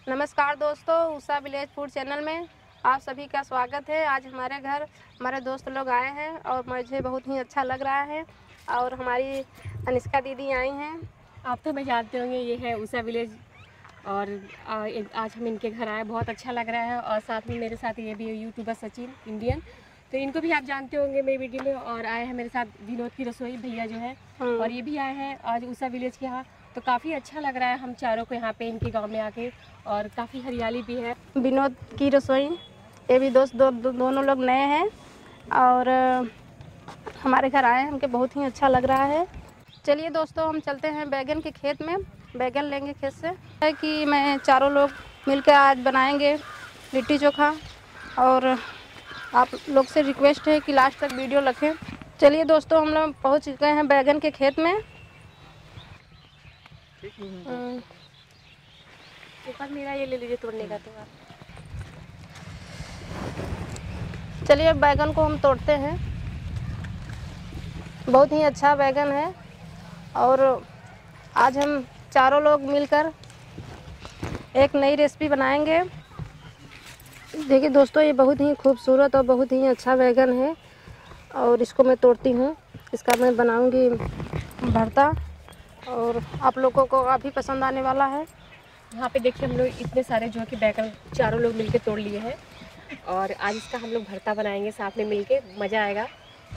नमस्कार दोस्तों, Usha village food channel में आप सभी का स्वागत है। आज हमारे घर हमारे दोस्त लोग आए हैं और मुझे बहुत ही अच्छा लग रहा है। और हमारी अनिष्का दीदी आई हैं। आप तो मैं जानते होंगे ये है उषा विलेज और आज हम इनके घर आए, बहुत अच्छा लग रहा है। और साथ में मेरे साथ ये भी यूट्यूबर सचिन इंडियन, तो इनको भी आप जानते होंगे मेरी वीडियो में। और आए हैं मेरे साथ विनोद की रसोई भैया जो है, और ये भी आए हैं आज उषा विलेज के यहाँ। तो काफ़ी अच्छा लग रहा है हम चारों को यहाँ पे इनके गांव में आके, और काफ़ी हरियाली भी है। विनोद की रसोई, ये भी दोस्त दोनों लोग नए हैं और हमारे घर आए हैं। हमको बहुत ही अच्छा लग रहा है। चलिए दोस्तों, हम चलते हैं बैगन के खेत में, बैगन लेंगे खेत से। है कि मैं चारों लोग मिलकर आज बनाएंगे लिट्टी चोखा, और आप लोग से रिक्वेस्ट है कि लास्ट तक वीडियो रखें। चलिए दोस्तों, हम लोग पहुँच गए हैं बैगन के खेत में। ऊपर मेरा ये ले लीजिए तोड़ने का। तो आप चलिए बैगन को हम तोड़ते हैं। बहुत ही अच्छा बैगन है और आज हम चारों लोग मिलकर एक नई रेसिपी बनाएंगे। देखिए दोस्तों, ये बहुत ही खूबसूरत और बहुत ही अच्छा बैगन है और इसको मैं तोड़ती हूँ। इसका मैं बनाऊंगी भरता और आप लोगों को काफ़ी पसंद आने वाला है। यहाँ पे देखिए हम लोग इतने सारे जो है कि बैगन चारों लोग मिलके तोड़ लिए हैं, और आज इसका हम लोग भरता बनाएंगे साथ में मिलके, मज़ा आएगा।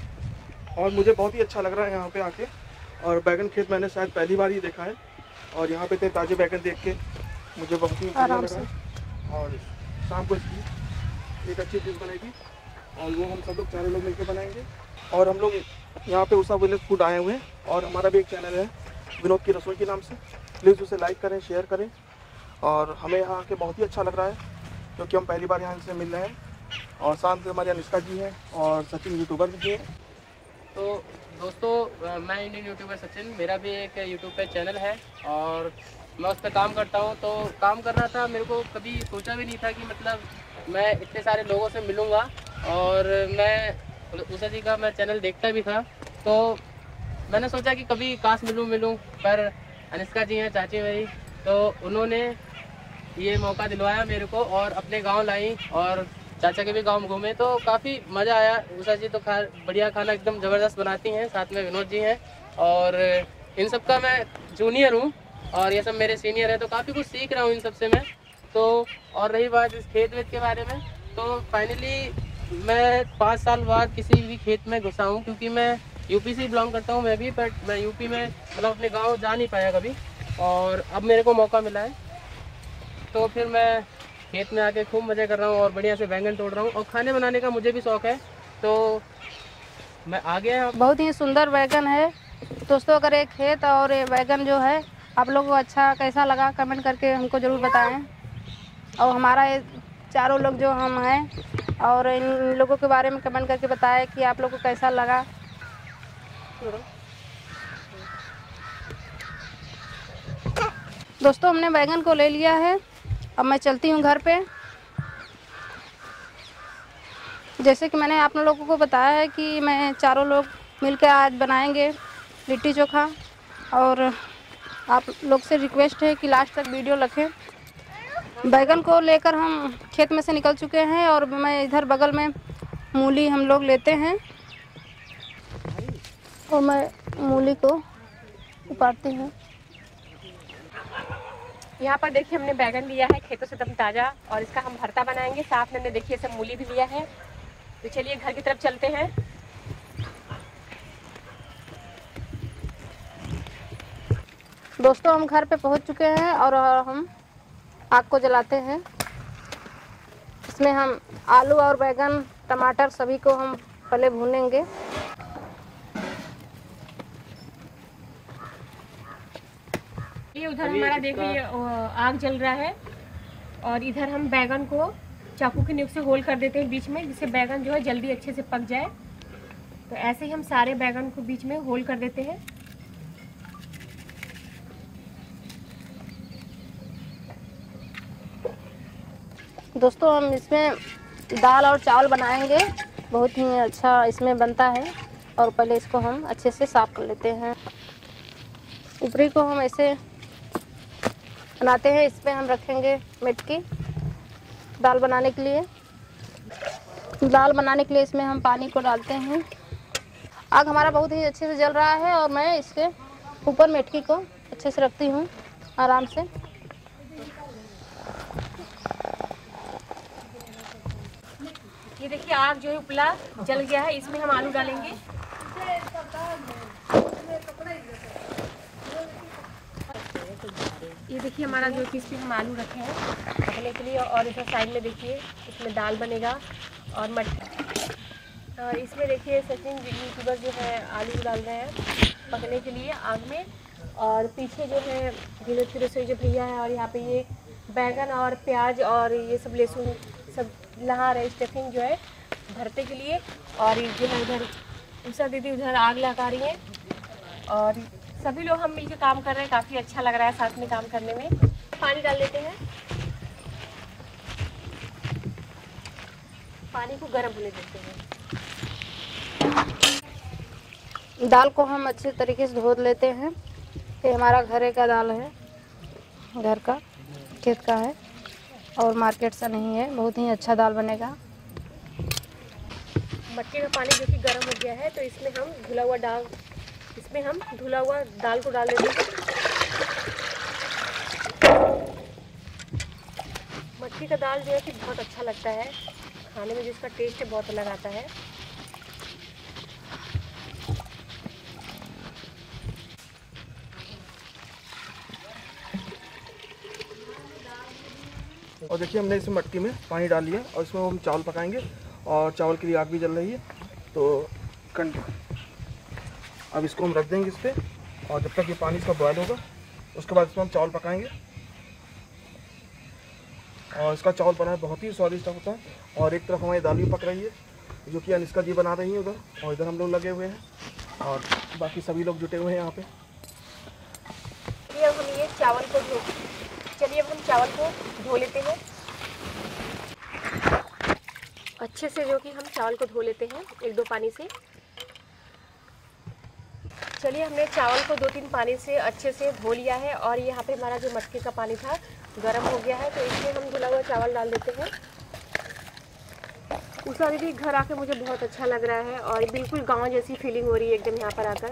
और मुझे बहुत ही अच्छा लग रहा है यहाँ पे आके। और बैगन खेत मैंने शायद पहली बार ही देखा है, और यहाँ पे इतने ताज़े बैगन देख के मुझे बहुत ही अच्छा लग रहा है। और शाम को इसकी एक अच्छी डिश बनेगी और वो हम सब लोग चारों लोग मिलकर बनाएंगे। और हम लोग यहाँ पे उषा विलेज फूड आए हुए हैं, और हमारा भी एक चैनल है विनोद की रसोई के नाम से। प्लीज़ उसे लाइक करें, शेयर करें। और हमें यहाँ आके बहुत ही अच्छा लग रहा है क्योंकि हम पहली बार यहाँ से मिल रहे हैं। और साथ में हमारे अनिष्का जी हैं और सचिन यूट्यूबर भी हैं। तो दोस्तों, मैं इंडियन यूट्यूबर सचिन, मेरा भी एक यूट्यूब पे चैनल है और मैं उस पर काम करता हूँ। तो काम कर रहा था, मेरे को कभी सोचा भी नहीं था कि मतलब मैं इतने सारे लोगों से मिलूँगा। और मैं उषा जी का मैं चैनल देखता भी था, तो मैंने सोचा कि कभी काश मिलूँ। पर अनिष्का जी हैं चाची मेरी, तो उन्होंने ये मौका दिलवाया मेरे को और अपने गाँव लाई और चाचा के भी गांव में घूमे, तो काफ़ी मज़ा आया। उषा जी तो बढ़िया खाना एकदम ज़बरदस्त बनाती हैं, साथ में विनोद जी हैं। और इन सब का मैं जूनियर हूँ और ये सब मेरे सीनियर हैं, तो काफ़ी कुछ सीख रहा हूँ इन सब से मैं। तो और रही बात इस खेत वेत के बारे में, तो फाइनली मैं 5 साल बाद किसी भी खेत में घुसा हूँ, क्योंकि मैं यूपी से बिलोंग करता हूँ मैं भी, बट मैं यूपी में मतलब अपने गाँव जा नहीं पाया कभी, और अब मेरे को मौका मिला है। तो फिर मैं खेत में आके खूब मज़े कर रहा हूँ और बढ़िया से बैंगन तोड़ रहा हूँ। और खाने बनाने का मुझे भी शौक़ है, तो मैं आ गया। बहुत ही सुंदर बैगन है दोस्तों। अगर एक खेत और ये बैगन जो है आप लोगों को अच्छा कैसा लगा, कमेंट करके हमको ज़रूर बताएं। और हमारा ये चारों लोग जो हम हैं, और इन लोगों के बारे में कमेंट करके बताएं कि आप लोगों को कैसा लगा। दोस्तों, हमने बैगन को ले लिया है। अब मैं चलती हूँ घर पे। जैसे कि मैंने आप लोगों को बताया है कि मैं चारों लोग मिलकर आज बनाएंगे लिट्टी चोखा, और आप लोग से रिक्वेस्ट है कि लास्ट तक वीडियो रखें। बैगन को लेकर हम खेत में से निकल चुके हैं और मैं इधर बगल में मूली हम लोग लेते हैं, और मैं मूली को उपाड़ती हूँ। यहाँ पर देखिए हमने बैगन लिया है खेतों से एकदम ताज़ा, और इसका हम भरता बनाएंगे। साथ में हमने देखिए सब मूली भी लिया है। तो चलिए घर की तरफ चलते हैं। दोस्तों, हम घर पे पहुंच चुके हैं और हम आग को जलाते हैं। इसमें हम आलू और बैगन, टमाटर सभी को हम पहले भूनेंगे। ये उधर हमारा देखिए आग जल रहा है, और इधर हम बैगन को चाकू के नोक से होल कर देते हैं बीच में, जिससे बैगन जो है जल्दी अच्छे से पक जाए। तो ऐसे ही हम सारे बैगन को बीच में होल कर देते हैं। दोस्तों, हम इसमें दाल और चावल बनाएंगे, बहुत ही अच्छा इसमें बनता है। और पहले इसको हम अच्छे से साफ कर लेते हैं। ऊपरी को हम ऐसे बनाते हैं। इस पे हम रखेंगे मटकी दाल बनाने के लिए। दाल बनाने के लिए इसमें हम पानी को डालते हैं। आग हमारा बहुत ही अच्छे से जल रहा है और मैं इसके ऊपर मटकी को अच्छे से रखती हूँ आराम से। ये देखिए आग जो है उपला जल गया है, इसमें हम आलू डालेंगे। ये देखिए हमारा जो कि इसमें हम आलू रखे हैं पकने के लिए, और इधर साइड में देखिए इसमें दाल बनेगा और और इसमें देखिए सचिन यूट्यूबर जो है आलू डाल रहे हैं पकने के लिए आग में, और पीछे जो है धीरे से जो भैया है, और यहाँ पे ये बैगन और प्याज और ये सब लहसुन सब लगा रहे स्टफिंग जो है भरते के लिए। और ये जो है इधर उषा दीदी उधर आग लगा रही है, और सभी लोग हम मिलकर काम कर रहे हैं। काफ़ी अच्छा लग रहा है साथ में काम करने में। पानी डाल देते हैं, पानी को गर्म होने देते हैं। दाल को हम अच्छे तरीके से धो लेते हैं। ये हमारा घरे का दाल है, घर का खेत का है और मार्केट से नहीं है। बहुत ही अच्छा दाल बनेगा। मटके का पानी जो कि गर्म हो गया है, तो इसमें हम धुला हुआ दाल को डाल देते हैं। मटकी का दाल जो है कि बहुत अच्छा लगता है खाने में, जिसका टेस्ट है बहुत अलग आता है। और देखिए हमने इस मटकी में पानी डाल लिया और इसमें हम चावल पकाएंगे, और चावल के लिए आग भी जल रही है। तो अब इसको हम रख देंगे इस पर, और जब तक ये पानी इसका बॉयल होगा उसके बाद इसमें हम चावल पकाएंगे। और इसका चावल बना बहुत ही स्वादिष्ट होता है। और एक तरफ हमारी दाल भी पक रही है जो कि अनिष्का जी बना रही है उधर, और इधर हम लोग लगे हुए हैं और बाकी सभी लोग जुटे हुए हैं यहाँ पे। चलिए अब हम चावल को धो लेते हैं अच्छे से, जो कि हम चावल को धो लेते हैं 1-2 पानी से। चलिए हमने चावल को 2-3 पानी से अच्छे से धो लिया है, और यहाँ पे हमारा जो मटके का पानी था गर्म हो गया है, तो इसमें हम धुला हुआ चावल डाल देते हैं। उषा दीदी घर आके मुझे बहुत अच्छा लग रहा है और बिल्कुल गांव जैसी फीलिंग हो रही है एकदम यहाँ पर आकर।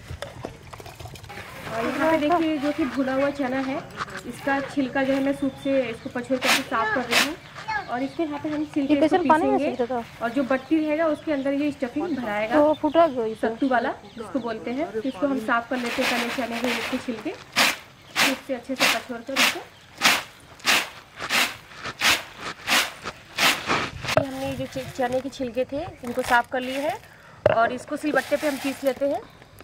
और यहाँ पे देखिए जो कि भुना हुआ चना है, इसका छिलका जो है मैं सूप से इसको पछोड़ करके साफ कर रही हूँ, और इसके यहाँ पे हम छिलके को पीसेंगे, और जो बट्टी रहेगा उसके अंदर ये स्टफिंग भराएगा, सत्तू वाला जिसको बोलते हैं। तो इसको हम साफ कर लेते हैं पहले चने के इसके छिलके सूप से अच्छे से पछोड़ कर इसको। हमने जो चने के छिलके थे इनको साफ कर लिए हैं, और इसको सिलबट्टे पे हम पीस लेते हैं।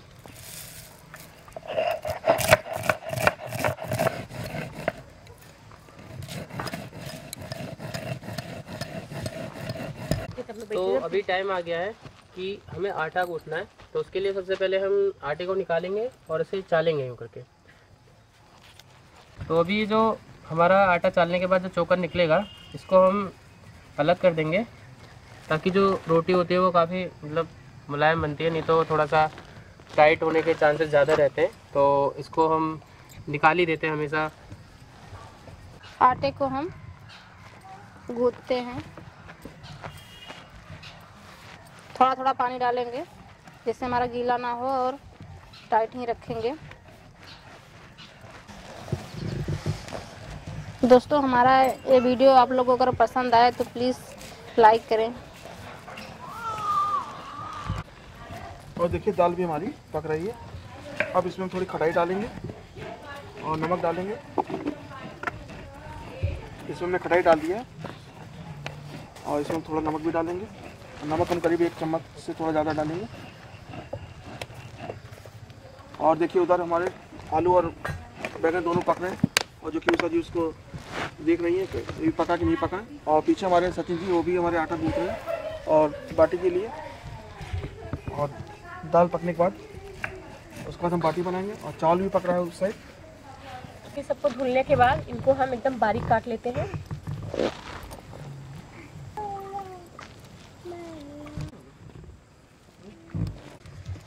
तो अभी टाइम आ गया है कि हमें आटा गूंथना है। तो उसके लिए सबसे पहले हम आटे को निकालेंगे और इसे चालेंगे यूँ करके। तो अभी जो हमारा आटा चालने के बाद जो चोकर निकलेगा इसको हम अलग कर देंगे, ताकि जो रोटी होती है वो काफ़ी मतलब मुलायम बनती है, नहीं तो थोड़ा सा टाइट होने के चांसेस ज़्यादा रहते हैं। तो इसको हम निकाल ही देते हैं हमेशा। आटे को हम गूंथते हैं, थोड़ा थोड़ा पानी डालेंगे जिससे हमारा गीला ना हो, और टाइट ही रखेंगे। दोस्तों हमारा ये वीडियो आप लोगों को अगर पसंद आए तो प्लीज़ लाइक करें। और देखिए दाल भी हमारी पक रही है। अब इसमें हम थोड़ी खटाई डालेंगे और नमक डालेंगे। इसमें हमने खटाई डाल दिया है और इसमें हम थोड़ा नमक भी डालेंगे। नमक हम करीब 1 चम्मच से थोड़ा ज़्यादा डालेंगे। और देखिए उधर हमारे आलू और बैगन दोनों पक रहे हैं, और जो कि उषा जी उसको देख रही है कि ये पका कि नहीं पका। और पीछे हमारे सचिन जी वो भी हमारे आटा गूंथ रहे हैं और बाटी के लिए। और दाल पकने के बाद उसके बाद हम बाटी बनाएंगे, और चावल भी पक रहा है उस साइड। ये सबको धुलने के बाद इनको हम एकदम बारीक काट लेते हैं।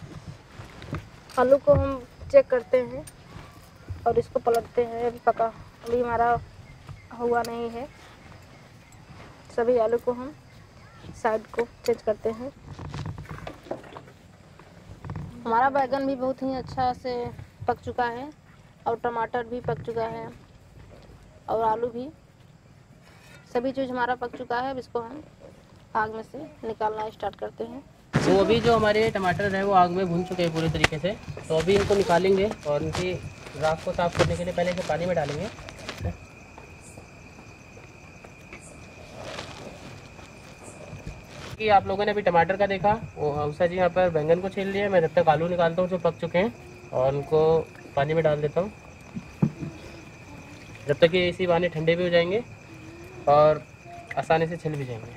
आलू को हम चेक करते हैं और इसको पलटते हैं, अभी पका अभी हमारा हुआ नहीं है। सभी आलू को हम साइड को चेंज करते हैं। हमारा बैगन भी बहुत ही अच्छा से पक चुका है और टमाटर भी पक चुका है और आलू भी, सभी चीज़ हमारा पक चुका है। अब इसको हम आग में से निकालना स्टार्ट करते हैं। तो अभी जो हमारे टमाटर है वो आग में भून चुके हैं पूरी तरीके से, तो अभी इनको निकालेंगे और इनकी राख को साफ करने के लिए पहले इसे पानी में डालेंगे। कि आप लोगों ने अभी टमाटर का देखा, वो उषा जी यहाँ पर बैंगन को छील लिया। मैं जब तक आलू निकालता हूँ जो पक चुके हैं और उनको पानी में डाल देता हूँ, जब तक ये इसी बहाने ठंडे भी हो जाएंगे और आसानी से छिल भी जाएंगे।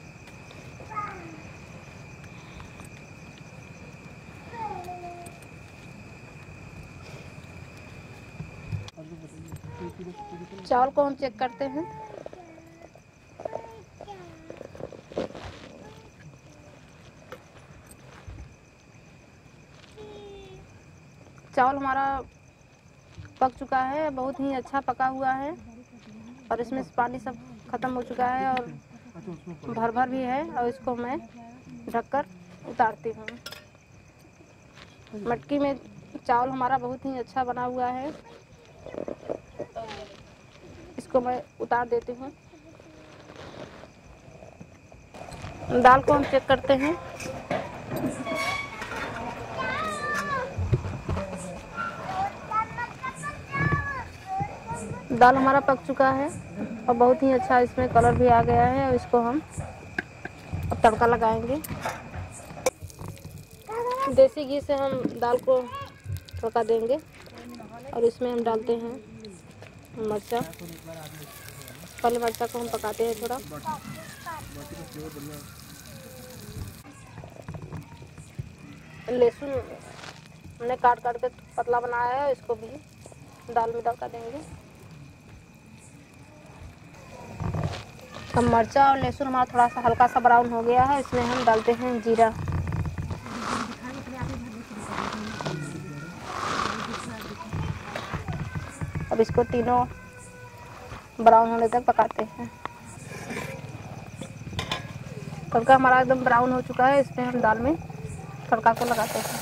चावल को हम चेक करते हैं। चावल हमारा पक चुका है, बहुत ही अच्छा पका हुआ है और इसमें से पानी सब खत्म हो चुका है और भर भर भी है। और इसको मैं ढककर उतारती हूँ। मटकी में चावल हमारा बहुत ही अच्छा बना हुआ है। इसको मैं उतार देती हूँ। दाल को हम चेक करते हैं। दाल हमारा पक चुका है और बहुत ही अच्छा इसमें कलर भी आ गया है और इसको हम अब तड़का लगाएंगे। देसी घी से हम दाल को तड़का देंगे और इसमें हम डालते हैं मिर्चा। पहले मिर्चा को हम पकाते हैं थोड़ा। लहसुन हमने काट काट के पतला बनाया है, इसको भी दाल में तड़का देंगे। अब मिर्चा और लहसुन हमारा थोड़ा सा हल्का सा ब्राउन हो गया है, इसमें हम डालते हैं जीरा। अब इसको तीनों ब्राउन होने तक पकाते हैं। तड़का हमारा एकदम ब्राउन हो चुका है, इसमें हम दाल में तड़का को लगाते हैं।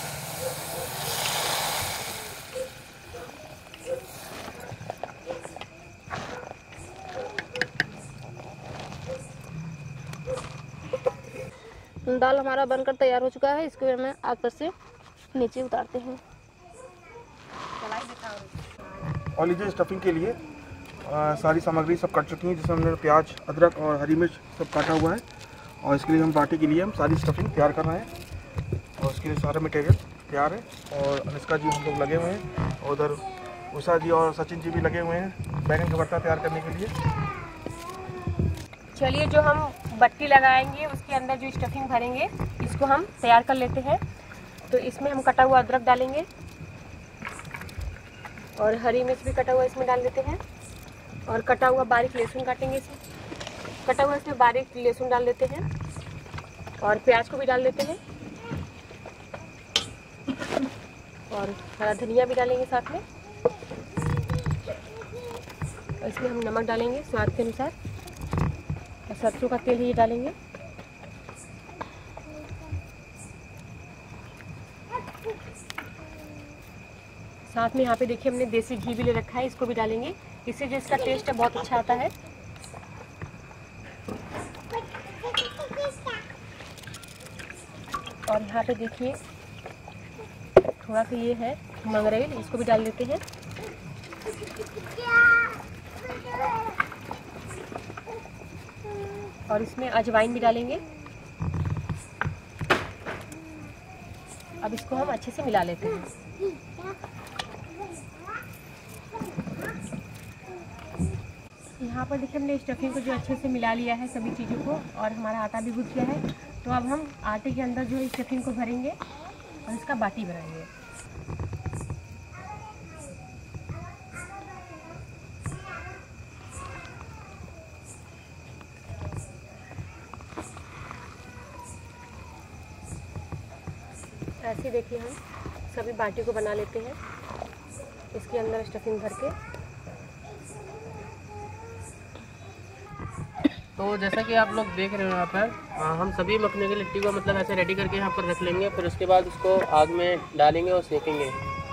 दाल हमारा बनकर तैयार हो चुका है, इसको हमें आग पर से नीचे उतारते हैं। और लीजिए स्टफिंग के लिए सारी सामग्री सब कट चुकी है, जिसमें हमने प्याज, अदरक और हरी मिर्च सब काटा हुआ है। और इसके लिए हम बाटी के लिए हम सारी स्टफिंग तैयार कर रहे हैं और उसके लिए सारा मटेरियल तैयार है। और अनुष्का जी हम लोग लगे हुए हैं और उधर उषा जी और सचिन जी भी लगे हुए हैं बैंगन का भरता तैयार करने के लिए। चलिए, जो हम बट्टी लगाएंगे उसके अंदर जो स्टफिंग भरेंगे इसको हम तैयार कर लेते हैं। तो इसमें हम कटा हुआ अदरक डालेंगे और हरी मिर्च भी कटा हुआ इसमें डाल देते हैं और कटा हुआ बारीक लहसुन काटेंगे इसमें, कटा हुआ इसमें बारीक लहसुन डाल देते हैं और प्याज को भी डाल देते हैं और हरा धनिया भी डालेंगे साथ में। और इसमें हम नमक डालेंगे स्वाद के अनुसार और सरसों का तेल ही डालेंगे। साथ में यहाँ पे देखिए हमने देसी घी भी ले रखा है, इसको भी डालेंगे, इससे जो इसका टेस्ट है बहुत अच्छा आता है। और यहाँ पे देखिए थोड़ा सा ये है मंगरेल, इसको भी डाल देते हैं। और इसमें अजवाइन भी डालेंगे। अब इसको हम अच्छे से मिला लेते हैं। यहाँ पर देखिए हमने स्टफिंग को जो अच्छे से मिला लिया है सभी चीज़ों को और हमारा आटा भी गूंथ गया है। तो अब हम आटे के अंदर जो स्टफिंग को भरेंगे और इसका बाटी बनाएंगे। ऐसे देखिए हम सभी बाटी को बना लेते हैं, इसके अंदर स्टफिंग भर के। तो जैसा कि आप लोग देख रहे हो यहाँ पर हम सभी मखनी की लिट्टी को मतलब ऐसे रेडी करके यहाँ पर रख लेंगे, फिर उसके बाद उसको आग में डालेंगे और सेकेंगे।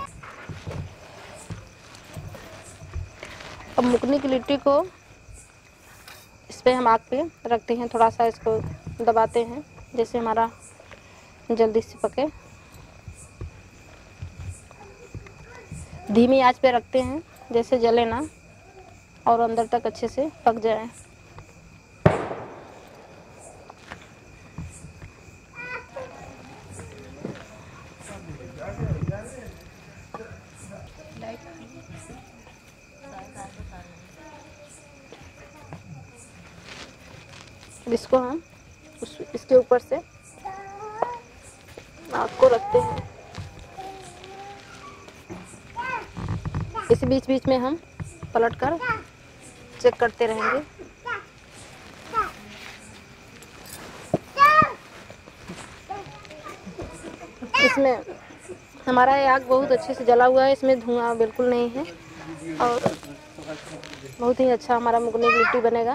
अब मखनी की लिट्टी को इस पे हम आग पे रखते हैं, थोड़ा सा इसको दबाते हैं जैसे हमारा जल्दी से पके। धीमी आंच पे रखते हैं जैसे जले ना और अंदर तक अच्छे से पक जाए। इसको हम इसके ऊपर से आग को रखते हैं। इस बीच बीच में हम पलट कर चेक करते रहेंगे। इसमें हमारा ये आग बहुत अच्छे से जला हुआ है, इसमें धुआं बिल्कुल नहीं है और बहुत ही अच्छा हमारा मखनी की लिट्टी बनेगा।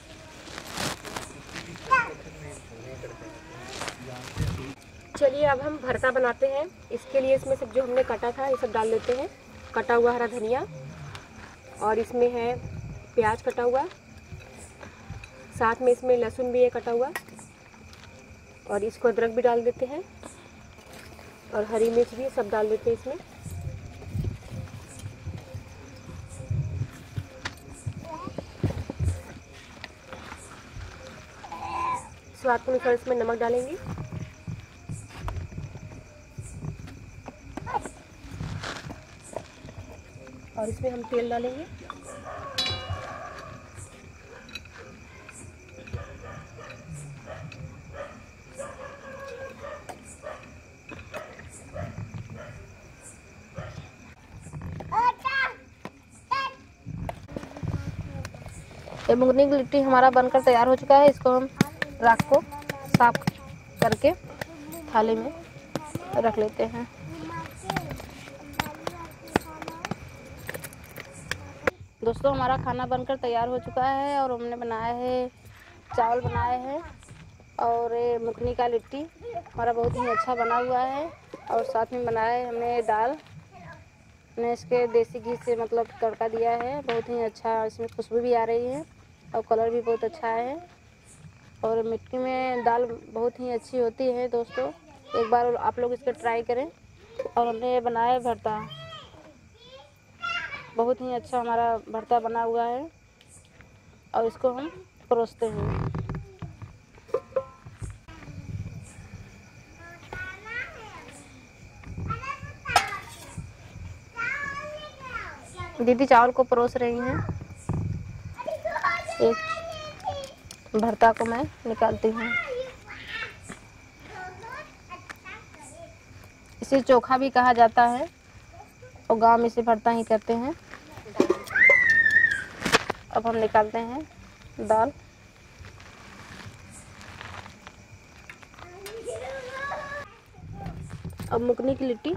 चलिए अब हम भरता बनाते हैं। इसके लिए इसमें सब जो हमने काटा था ये सब डाल देते हैं। कटा हुआ हरा धनिया और इसमें है प्याज कटा हुआ, साथ में इसमें लहसुन भी है कटा हुआ और इसको अदरक भी डाल देते हैं और हरी मिर्च भी सब डाल देते हैं इसमें। स्वाद के अनुसार इसमें नमक डालेंगे और इसमें हम तेल डालेंगे। ये मखनी की लिट्टी हमारा बनकर तैयार हो चुका है। इसको हम राख को साफ करके थाली में रख लेते हैं। दोस्तों हमारा खाना बनकर तैयार हो चुका है और हमने बनाया है, चावल बनाए हैं और ये मखनी का लिट्टी हमारा बहुत ही अच्छा बना हुआ है और साथ में बनाया है हमने दाल। हमने इसके देसी घी से मतलब तड़का दिया है, बहुत ही अच्छा इसमें खुशबू भी आ रही है और कलर भी बहुत अच्छा है और मिट्टी में दाल बहुत ही अच्छी होती है। दोस्तों एक बार आप लोग इसको ट्राई करें। और हमने ये बनाया है भरता, बहुत ही अच्छा हमारा भरता बना हुआ है और इसको हम परोसते हैं। दीदी चावल को परोस रही हैं। एक भरता को मैं निकालती हूँ। इसे चोखा भी कहा जाता है और गांव में इसे भरता ही कहते हैं। अब हम निकालते हैं दाल। अब मखनी की लिट्टी।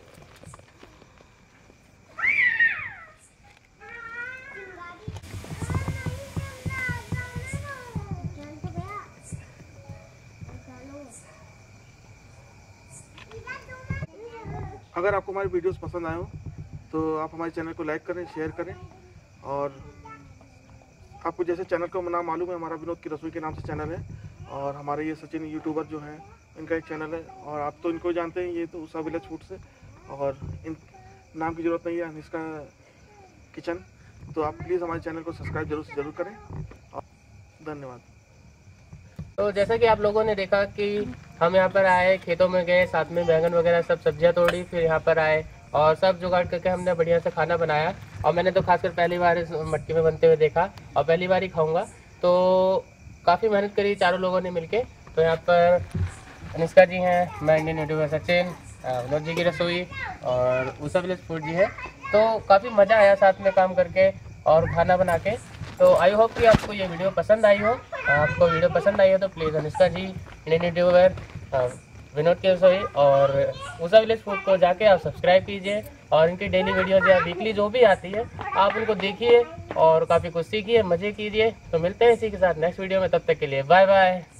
अगर आपको हमारी वीडियोस पसंद आए हो तो आप हमारे चैनल को लाइक करें, शेयर करें। और आपको जैसे चैनल का नाम मालूम है, हमारा विनोद की रसोई के नाम से चैनल है और हमारे ये सचिन यूट्यूबर जो हैं इनका एक चैनल है और आप तो इनको जानते हैं, ये तो उषा विलेज फूड से, और इन नाम की ज़रूरत नहीं है अनिष्का किचन। तो आप प्लीज़ हमारे चैनल को सब्सक्राइब जरूर से ज़रूर करें और धन्यवाद। तो जैसा कि आप लोगों ने देखा कि हम यहाँ पर आए, खेतों में गए, साथ में बैंगन वगैरह सब सब्जियाँ tोड़ी, फिर यहाँ पर आए और सब जुगाड़ करके हमने बढ़िया से खाना बनाया। और मैंने तो खासकर पहली बार इस मटकी में बनते हुए देखा और पहली बार ही खाऊंगा। तो काफ़ी मेहनत करी चारों लोगों ने मिलके। तो यहाँ पर अनिष्का जी हैं, मैं इंडियन यूट्यूबर सचिन, विनोद जी की रसोई और उषा विलेज फूड जी है। तो काफ़ी मज़ा आया साथ में काम करके और खाना बना के। तो आई होप कि आपको ये वीडियो पसंद आई हो। आपको वीडियो पसंद आई हो तो please Anishka ji, Indian YouTuber, Vinod की रसोई और ऊषा विलेज फूड को जाके आप सब्सक्राइब कीजिए और इनकी डेली वीडियोज या वीकली जो भी आती है आप उनको देखिए और काफ़ी कुछ सीखिए, मज़े कीजिए। तो मिलते हैं इसी के साथ नेक्स्ट वीडियो में, तब तक के लिए बाय बाय।